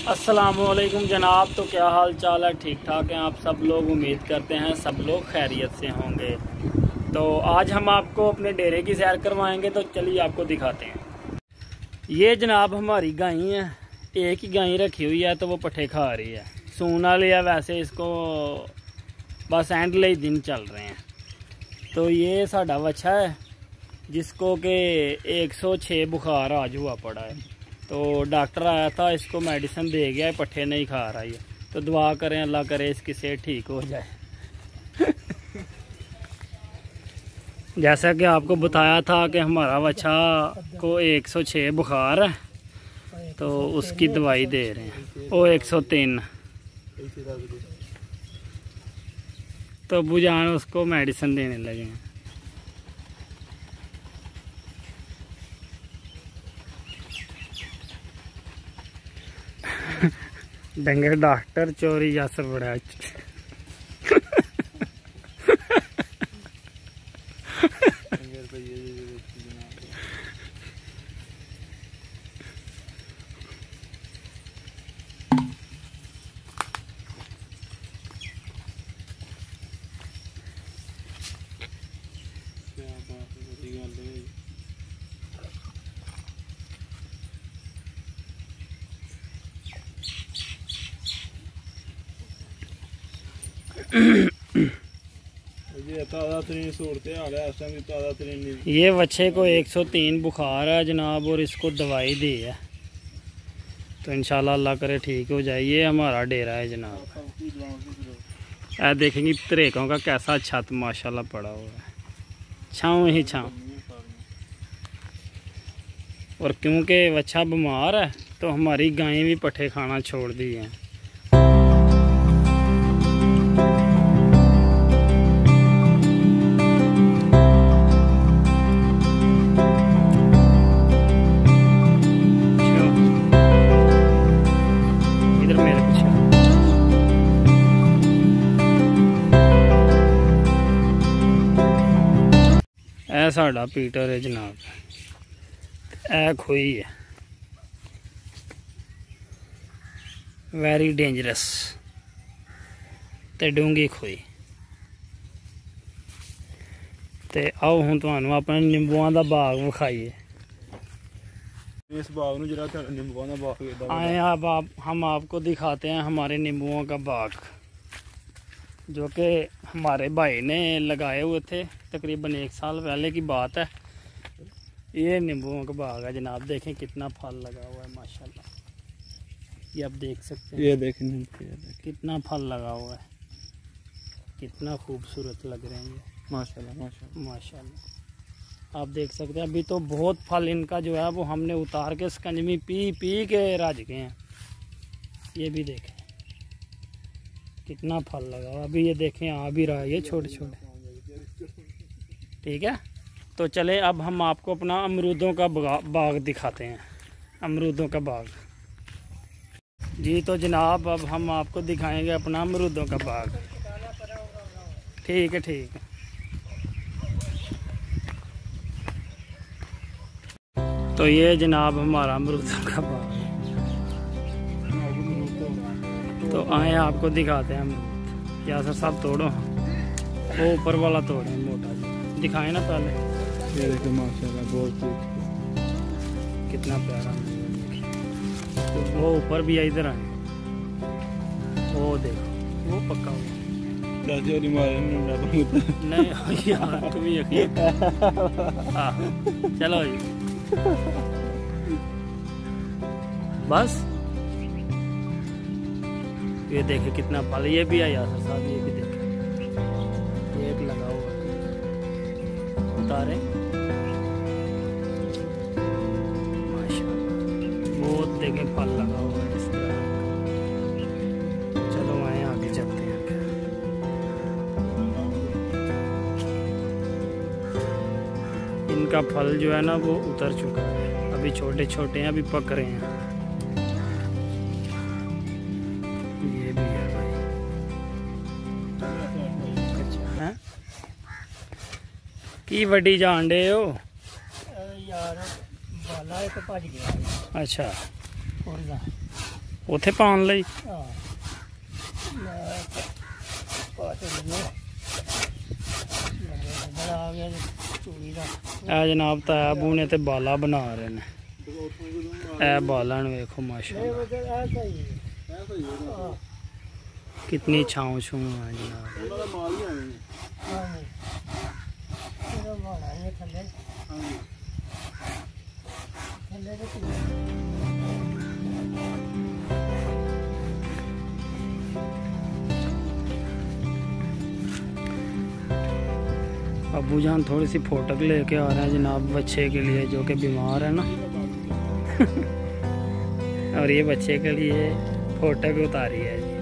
अस्सलामुअलैकुम जनाब। तो क्या हाल चाल है? ठीक ठाक हैं आप सब लोग? उम्मीद करते हैं सब लोग खैरियत से होंगे। तो आज हम आपको अपने डेरे की सैर करवाएंगे, तो चलिए आपको दिखाते हैं। ये जनाब हमारी गाय है, एक ही गाय रखी हुई है, तो वो पट्ठे खा रही है। सूना लिया, वैसे इसको बस एंडले दिन चल रहे हैं। तो ये साड़ा बच्चा है जिसको के 106 बुखार आज हुआ पड़ा है। तो डॉक्टर आया था, इसको मेडिसिन दे गया है, पट्ठे नहीं खा रहा है। तो दुआ करें अल्लाह करे इसकी सेहत ठीक हो जाए। जैसा कि आपको बताया था कि हमारा बच्चा को 106 बुखार है, तो उसकी दवाई दे रहे हैं। वो 103, तो बुझान उसको मेडिसिन देने लगे हैं। डंगर डॉक्टर चोरी जासर बड़ा ये बच्चे को 103 बुखार है जनाब, और इसको दवाई दी है, तो इंशाल्लाह अल्लाह करे ठीक हो जाए। ये हमारा डेरा है जनाब। ऐ देखेंगे तरेकों का कैसा छत माशाल्लाह पड़ा हुआ है, छाँव ही छाँव। और क्योंकि बच्चा बीमार है तो हमारी गायें भी पट्ठे खाना छोड़ दी हैं। ऐ साड़ा पीटर है जनाब, ऐ खोई है, वेरी डेंजरस ते डूंगी खोई। ते आओ हुण तुहानू अपने निंबुआं दा बाग विखाइए। इस बाग नूं जरा निंबुआं दा बाग आए हम आपको दिखाते हैं हमारे नींबुओं का बाग, जो कि हमारे भाई ने लगाए हुए थे। तकरीबन 1 साल पहले की बात है। ये नींबुओं का बाग है जनाब, देखें कितना फल लगा हुआ है माशाल्लाह। ये आप देख सकते हैं, ये देखें कितना फल लगा हुआ है, कितना खूबसूरत लग रहे हैं ये माशाल्लाह माशाल्लाह माशाल्लाह। आप देख सकते हैं अभी तो बहुत फल इनका जो है वो हमने उतार के स्कंजमी पी पी के रज गए हैं। ये भी देखें कितना फल लगा हुआ। अभी ये देखें आ भी रहा है, ये छोटे छोटे। ठीक है, तो चले अब हम आपको अपना अमरूदों का बाग दिखाते हैं। अमरूदों का बाग जी। तो जनाब अब हम आपको दिखाएंगे अपना अमरूदों का बाग। ठीक है ठीक है। तो ये जनाब हमारा अमरूदों का बाग, तो आए आपको दिखाते हैं अमरूद। या सर सब तोड़ो, वो ऊपर वाला तोड़े मोटा जी, दिखाएं ना पहले। ये देखो माशाल्लाह बहुत कितना प्यारा। तो वो ऊपर भी है, इधर आए, वो देखो वो पक्का हुआ नहीं यार, तू भी यकीन। हाँ चलो जी बस। ये देखे कितना फल, ये भी है यार साहब, ये भी देखे, एक लगा हुआ है, उतारे माशाल्लाह, बहुत देखे फल लगा हुआ है इस तरह। चलो आए आगे चलते हैं। इनका फल जो है ना वो उतर चुका है, अभी छोटे छोटे हैं, अभी पक रहे हैं। ये भी है भाई, अच्छा है की वड्डी जान डे हो यार, वाला एक भज गया। अच्छा ਉੱਥੇ ਪਾਉਣ ਲਈ। ਇਹ ਜਨਾਬ ਤਾਬੂ ਨੇ ਤੇ ਬਾਲਾ ਬਣਾ ਰਹੇ ਨੇ। ਇਹ बालन वेखो माशाल्लाह कितनी छाँव छूँ है अबू जान थोड़ी सी फोटक लेके आ रहे हैं जनाब बच्चे के लिए जो कि बीमार है ना। और ये बच्चे के लिए फोटक उतारी है जी।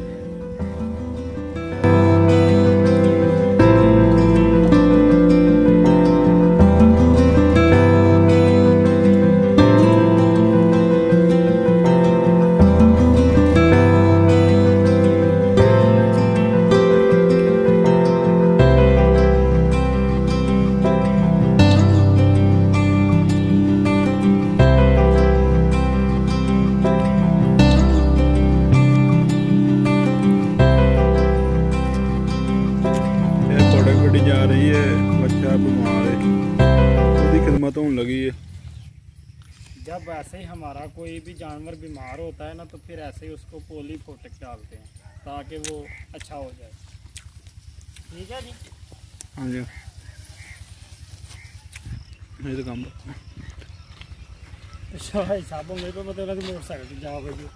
जा रही है, बच्चा बीमार है, उसकी खिदमत होने लगी है। जब ऐसे ही हमारा कोई भी जानवर बीमार होता है ना तो फिर ऐसे ही उसको पोली फोटक डालते हैं ताकि वो अच्छा हो जाए। ठीक है जी। हाँ जी, ये तो काम हिसाब मेरे को मतलब मोटरसाइकिल जाओगे जी।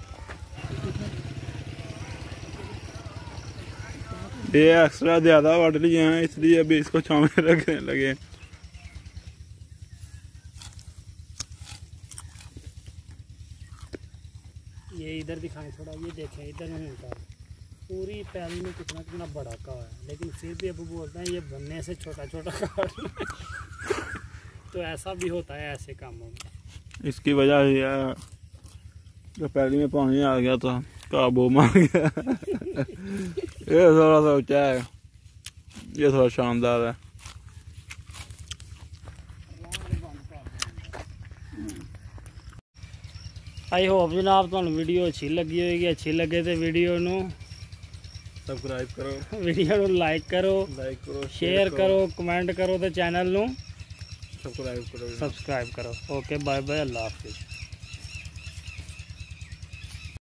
ये एक्स्ट्रा ज़्यादा बढ़ लिए हैं इसलिए अभी इसको छाँव में रखने लगे। ये इधर दिखाएं थोड़ा, ये देखें इधर नहीं होता पूरी पैली में कितना कितना बड़ा का है, लेकिन फिर भी अब बोलते हैं ये बनने से छोटा छोटा काट। तो ऐसा भी होता है ऐसे कामों में। इसकी वजह यह जब पैली में पानी आ गया था काबू मार गया। ये थोड़ा सा ऊंचा है, ये थोड़ा शानदार है। आई होप जनाब तुहानू वीडियो अच्छी लगी होगी। अच्छी लगे तो वीडियो नू सब्सक्राइब करो, वीडियो नू लाइक करो, शेयर करो, कमेंट करो तो चैनल नू सब्सक्राइब करो। ओके बाय बाय, अल्लाह हाफिज़।